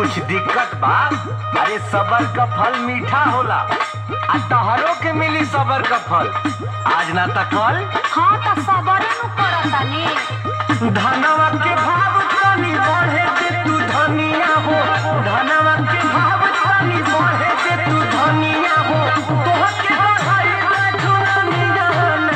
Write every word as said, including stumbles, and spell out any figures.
कुछ दिक्कत बा। अरे सबर का फल मीठा होला, आ तहरो के मिली सबर का फल, आज ना त कल। हाँ तो सबरे नु करतानी। धनवा के भाव तनी बढ़े दे तू धनिया हो, धनवा के भाव तनी बढ़े दे तू धनिया हो, तोहर के बढ़ाई बैठू दुनिया ना।